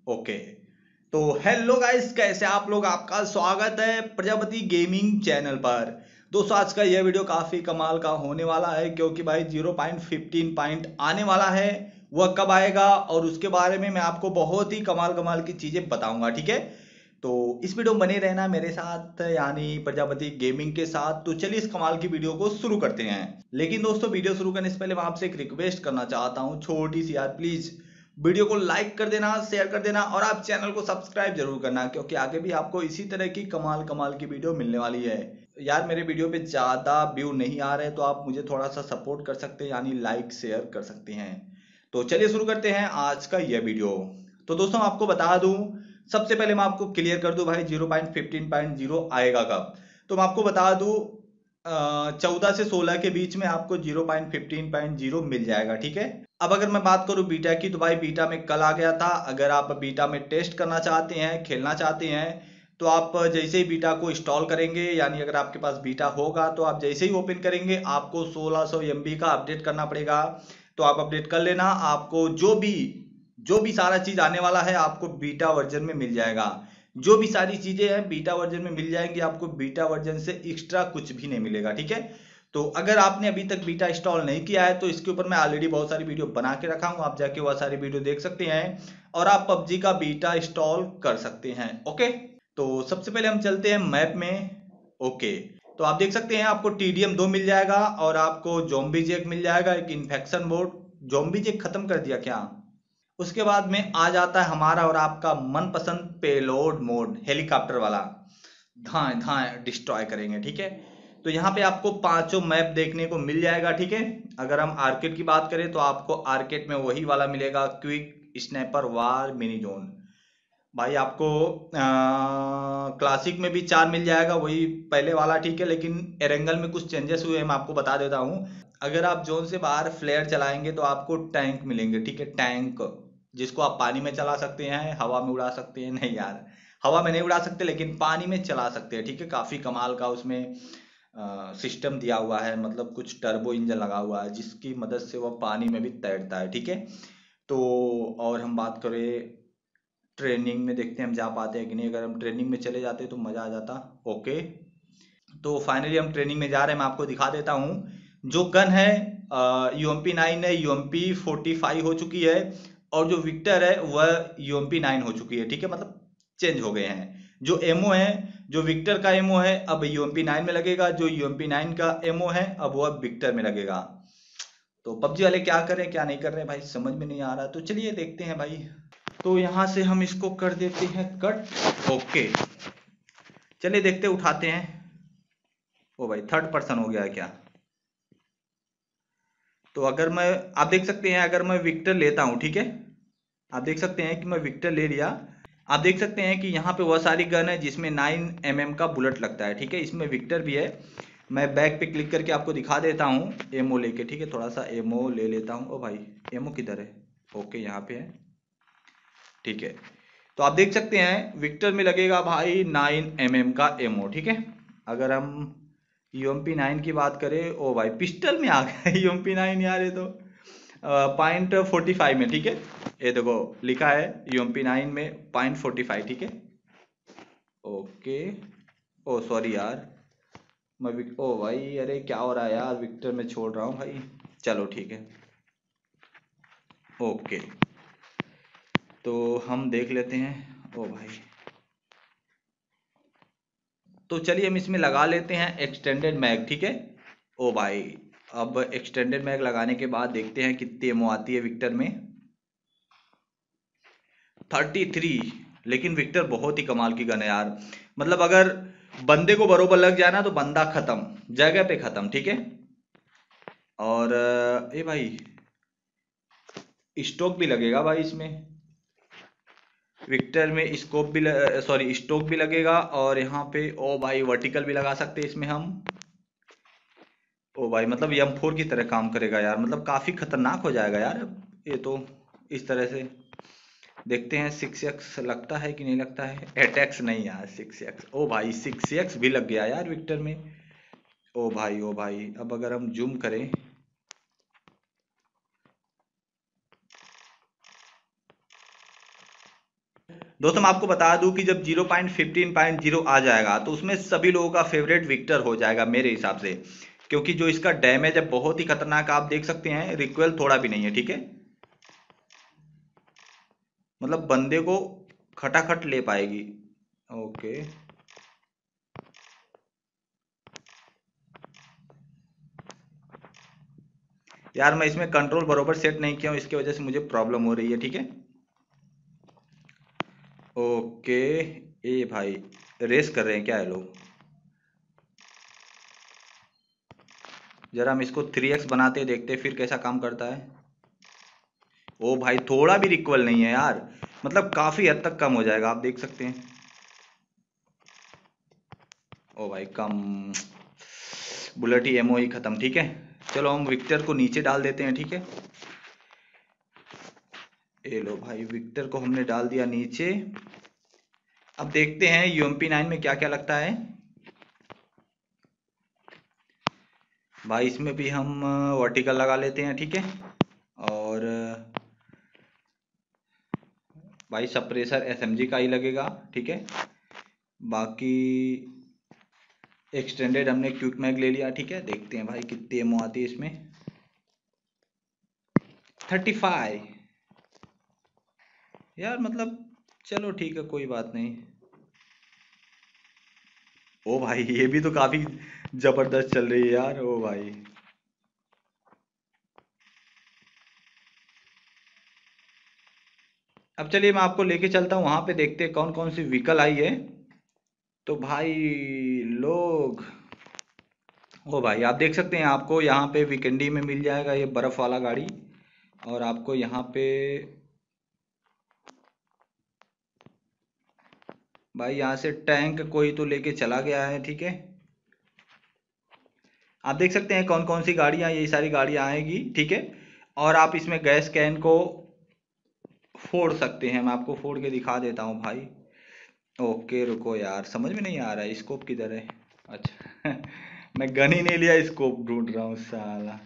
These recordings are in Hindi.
ओके। तो हेलो गाइस, कैसे आप लोग? आपका स्वागत है प्रजापति गेमिंग चैनल पर। दोस्तों, आज का यह वीडियो काफ़ी कमाल का होने वाला है, क्योंकि भाई 0.15 पॉइंट आने वाला है। वह कब आएगा और उसके बारे में मैं आपको बहुत ही कमाल कमाल की चीज़ें बताऊंगा, ठीक है? तो इस वीडियो में बने रहना मेरे साथ, यानी प्रजापति गेमिंग के साथ। तो चलिए इस कमाल की वीडियो को शुरू करते हैं। लेकिन दोस्तों, वीडियो शुरू करने से पहले मैं आपसे एक रिक्वेस्ट करना चाहता हूँ, छोटी सी यार, प्लीज़ वीडियो को लाइक कर देना, शेयर कर देना और आप चैनल को सब्सक्राइब जरूर करना, क्योंकि आगे भी आपको इसी तरह की कमाल कमाल की वीडियो मिलने वाली है। यार, मेरे वीडियो पे ज़्यादा व्यू नहीं आ रहे, तो आप मुझे थोड़ा सा सपोर्ट कर सकते हैं, यानी लाइक शेयर कर सकते हैं। तो चलिए शुरू करते हैं आज का यह वीडियो। तो दोस्तों, आपको बता दूं, सबसे पहले मैं आपको क्लियर कर दूं भाई 0.15.0 आएगा कब। तो मैं आपको बता दूं, 14 से 16 के बीच में आपको 0.15.0 मिल जाएगा, ठीक है? अब अगर मैं बात करूं बीटा की, तो भाई बीटा में कल आ गया था। अगर आप बीटा में टेस्ट करना चाहते हैं, खेलना चाहते हैं, तो आप जैसे ही बीटा को इंस्टॉल करेंगे, यानी अगर आपके पास बीटा होगा, तो आप जैसे ही ओपन करेंगे आपको 1600 MB का अपडेट करना पड़ेगा। तो आप अपडेट कर लेना, आपको जो भी सारा चीज आने वाला है आपको बीटा वर्जन में मिल जाएगा। जो भी सारी चीजें हैं बीटा वर्जन में मिल जाएंगी आपको। बीटा वर्जन से एक्स्ट्रा कुछ भी नहीं मिलेगा, ठीक है? तो अगर आपने अभी तक बीटा इंस्टॉल नहीं किया है, तो इसके ऊपर मैं ऑलरेडी बहुत सारी वीडियो बना के रखा हूं, आप जाके वह सारी वीडियो देख सकते हैं और आप पबजी का बीटा इंस्टॉल कर सकते हैं। ओके। तो सबसे पहले हम चलते हैं मैप में। ओके। तो आप देख सकते हैं आपको TDM 2 मिल जाएगा और आपको जोम्बी जेक मिल जाएगा, एक इन्फेक्शन मोड। जोम्बी जेक खत्म कर दिया क्या? उसके बाद में आ जाता है हमारा और आपका मनपसंद पेलोड मोड, हेलीकॉप्टर वाला। धाए धाए डिस्ट्रॉय करेंगे, ठीक है? तो यहाँ पे आपको पांचों मैप देखने को मिल जाएगा, ठीक है? अगर हम आर्केड की बात करें तो आपको आर्केड में वही वाला मिलेगा, क्विक स्नैपर वार मिनी जोन। भाई आपको क्लासिक में भी 4 मिल जाएगा, वही पहले वाला, ठीक है? लेकिन एरेंगल में कुछ चेंजेस हुए हैं, मैं आपको बता देता हूँ। अगर आप जोन से बाहर फ्लेयर चलाएंगे तो आपको टैंक मिलेंगे, ठीक है? टैंक, जिसको आप पानी में चला सकते हैं, हवा में उड़ा सकते हैं, नहीं यार, हवा में नहीं उड़ा सकते, लेकिन पानी में चला सकते हैं, ठीक है? काफी कमाल का उसमें सिस्टम दिया हुआ है, मतलब कुछ टर्बो इंजन लगा हुआ है जिसकी मदद से वह पानी में भी तैरता है, ठीक है? तो और हम बात करें ट्रेनिंग में, देखते हैं हम जा पाते हैं कि नहीं। अगर हम ट्रेनिंग में चले जाते तो मजा आ जाता। ओके। तो फाइनली हम ट्रेनिंग में जा रहे हैं, मैं आपको दिखा देता हूँ। जो गन है UMP9 है, UMP45 हो चुकी है। और जो विक्टर है वह UMP9 हो चुकी है, ठीक है? मतलब चेंज हो गए हैं। जो एमओ है, जो विक्टर का एमओ है अब UMP9 में लगेगा, जो UMP9 का एमओ है अब वह विक्टर में लगेगा। तो पबजी वाले क्या कर रहे हैं क्या नहीं कर रहे हैं भाई, समझ में नहीं आ रहा। तो चलिए देखते हैं भाई। तो यहाँ से हम इसको कर देते हैं कट। ओके। चलिए देखते उठाते हैं। ओ भाई, थर्ड पर्सन हो गया है क्या? तो अगर मैं, आप देख सकते हैं अगर मैं विक्टर लेता हूं, ठीक है? आप देख सकते हैं कि मैं विक्टर ले लिया। आप देख सकते हैं कि यहाँ पे वह सारी गन है जिसमें 9mm का बुलेट लगता है, ठीक है? इसमें विक्टर भी है। मैं बैक पे क्लिक करके आपको दिखा देता हूँ एमओ लेके, ठीक है? थोड़ा सा एमओ ले लेता हूँ। ओ भाई, एमओ किधर है? ओके, यहाँ पे है, ठीक है? तो आप देख सकते हैं विक्टर में लगेगा भाई 9mm का एमओ, ठीक है? अगर हम UMP9 की बात करें, ओ भाई पिस्टल में आ गया UMP9 यार, ये तो .45 में, ठीक है? ये देखो लिखा है UMP9 में .45, ठीक है? ओके। ओ सॉरी यार, ओ भाई, अरे क्या हो रहा है यार, विक्टर में छोड़ रहा हूँ भाई। चलो ठीक है। ओके। तो हम देख लेते हैं। ओ भाई, तो चलिए हम इसमें लगा लेते हैं एक्सटेंडेड मैग, ठीक है? ओ भाई, अब एक्सटेंडेड मैग लगाने के बाद देखते हैं कितनी एमओ आती है विक्टर में। 33। लेकिन विक्टर बहुत ही कमाल की गन है यार। मतलब अगर बंदे को बरोबर लग जाए ना तो बंदा खत्म, जगह पे खत्म, ठीक है? और ए भाई, स्टोक भी लगेगा भाई इसमें। विक्टर में स्कोप भी सॉरी स्टोक भी लगेगा, और यहाँ पे ओ भाई वर्टिकल भी लगा सकते हैं इसमें हम। ओ भाई, मतलब M4 की तरह काम करेगा यार, मतलब काफी खतरनाक हो जाएगा यार ये तो। इस तरह से देखते हैं 6x लगता है कि नहीं लगता है। 8x नहीं यार, 6x। ओ भाई 6x भी लग गया यार विक्टर में। ओ भाई ओ भाई, अब अगर हम जूम करें, दोस्तों मैं आपको बता दूं कि जब 0.15.0 आ जाएगा तो उसमें सभी लोगों का फेवरेट विक्टर हो जाएगा मेरे हिसाब से, क्योंकि जो इसका डैमेज है बहुत ही खतरनाक, आप देख सकते हैं रिक्वेल थोड़ा भी नहीं है, ठीक है। मतलब बंदे को खटाखट ले पाएगी। ओके, यार मैं इसमें कंट्रोल बरोबर सेट नहीं किया हूं, इसकी वजह से मुझे प्रॉब्लम हो रही है, ठीक है। ओके, ए भाई रेस कर रहे हैं क्या ये लोग? जरा हम इसको 3x बनाते हैं, देखते हैं फिर कैसा काम करता है। ओ भाई थोड़ा भी रिकवल नहीं है यार, मतलब काफी हद तक कम हो जाएगा, आप देख सकते हैं। ओ भाई कम, बुलेट ही एमओ ही खत्म, ठीक है। चलो हम विक्टर को नीचे डाल देते हैं, ठीक है। ये लो भाई, विक्टर को हमने डाल दिया नीचे। अब देखते हैं यूएमपी 9 में क्या क्या लगता है। भाई इसमें भी हम वर्टिकल लगा लेते हैं, ठीक है। और भाई सप्रेसर एसएमजी का ही लगेगा, ठीक है। बाकी एक्सटेंडेड हमने क्विक मैग ले लिया, ठीक है। देखते हैं भाई कितनी एमओ आती है इसमें। 35 यार, मतलब चलो ठीक है, कोई बात नहीं। ओ भाई ये भी तो काफी जबरदस्त चल रही है यार, ओ भाई। अब चलिए मैं आपको लेके चलता हूँ वहां पे, देखते हैं कौन कौन सी व्हीकल आई है। तो भाई लोग, ओ भाई आप देख सकते हैं, आपको यहाँ पे वीकेंडी में मिल जाएगा ये बर्फ वाला गाड़ी। और आपको यहाँ पे भाई यहाँ से टैंक कोई तो लेके चला गया है, ठीक है। आप देख सकते हैं कौन कौन सी गाड़ियाँ, ये सारी गाड़ियाँ आएगी, ठीक है। और आप इसमें गैस कैन को फोड़ सकते हैं, मैं आपको फोड़ के दिखा देता हूँ भाई। ओके रुको यार, समझ में नहीं आ रहा है स्कोप किधर है। अच्छा मैं गन ही नहीं लिया, स्कोप ढूंढ रहा हूँ साला।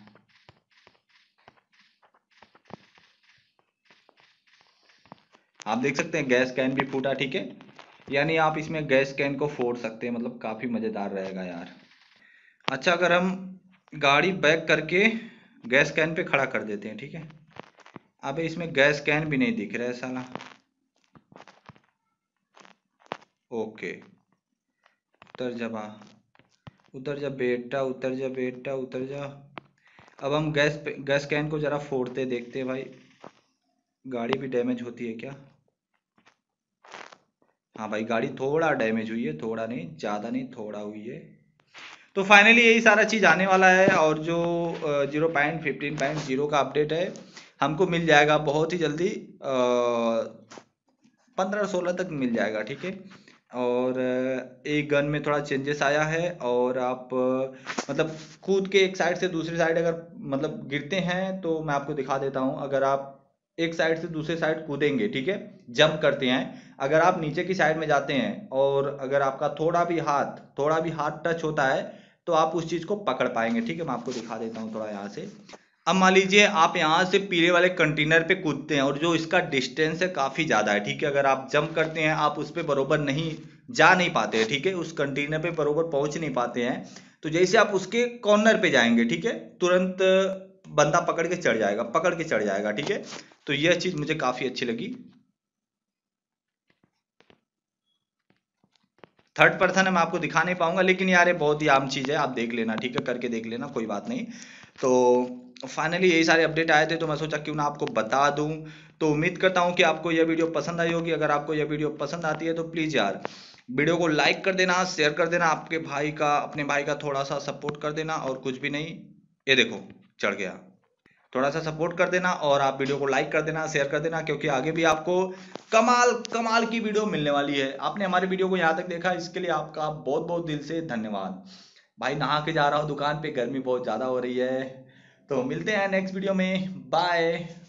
आप देख सकते हैं गैस कैन भी फूटा, ठीक है। यानी आप इसमें गैस कैन को फोड़ सकते हैं, मतलब काफी मजेदार रहेगा यार। अच्छा, अगर हम गाड़ी बैक करके गैस कैन पे खड़ा कर देते हैं, ठीक है। अबे इसमें गैस कैन भी नहीं दिख रहा है साला। ओके, उतर जा बा, उतर जा बेटा, उतर जा बेटा, उतर जा। अब हम गैस कैन को जरा फोड़ते देखते हैं भाई, गाड़ी भी डैमेज होती है क्या? हाँ भाई गाड़ी थोड़ा डैमेज हुई है, थोड़ा नहीं, ज़्यादा नहीं, थोड़ा हुई है। तो फाइनली यही सारा चीज़ आने वाला है, और जो 0.15.0 का अपडेट है हमको मिल जाएगा बहुत ही जल्दी, 15-16 तक मिल जाएगा, ठीक है। और एक गन में थोड़ा चेंजेस आया है, और आप मतलब कूद के एक साइड से दूसरी साइड अगर मतलब गिरते हैं तो मैं आपको दिखा देता हूँ। अगर आप एक साइड से दूसरे साइड कूदेंगे, ठीक है, जंप करते हैं, अगर आप नीचे की साइड में जाते हैं और अगर आपका थोड़ा भी हाथ टच होता है तो आप उस चीज को पकड़ पाएंगे, ठीक है। मैं आपको दिखा देता हूँ थोड़ा यहाँ से। अब मान लीजिए आप यहाँ से पीले वाले कंटेनर पे कूदते हैं, और जो इसका डिस्टेंस है काफी ज्यादा है, ठीक है। अगर आप जंप करते हैं आप उस पे बरोबर नहीं जा नहीं पाते हैं, ठीक है, उस कंटेनर पे बरोबर पहुंच नहीं पाते हैं। तो जैसे आप उसके कॉर्नर पे जाएंगे, ठीक है, तुरंत बंदा पकड़ के चढ़ जाएगा, ठीक है। तो यह चीज मुझे काफी अच्छी लगी। थर्ड पर्सन है, मैं आपको दिखा नहीं पाऊंगा, लेकिन यार ये बहुत ही आम चीज है, आप देख लेना, ठीक है, करके देख लेना, कोई बात नहीं। तो फाइनली यही सारे अपडेट आए थे, तो मैं सोचा क्यों ना आपको बता दूं। तो उम्मीद करता हूं कि आपको यह वीडियो पसंद आई होगी। अगर आपको यह वीडियो पसंद आती है तो प्लीज यार वीडियो को लाइक कर देना, शेयर कर देना, आपके भाई का, अपने भाई का थोड़ा सा सपोर्ट कर देना, और कुछ भी नहीं। ये देखो, चढ़ गया। थोड़ा सा सपोर्ट कर देना, और आप वीडियो को लाइक कर देना, शेयर कर देना, क्योंकि आगे भी आपको कमाल कमाल की वीडियो मिलने वाली है। आपने हमारे वीडियो को यहाँ तक देखा, इसके लिए आपका बहुत बहुत दिल से धन्यवाद। भाई नहा के जा रहा हूँ दुकान पे, गर्मी बहुत ज़्यादा हो रही है। तो मिलते हैं नेक्स्ट वीडियो में, बाय।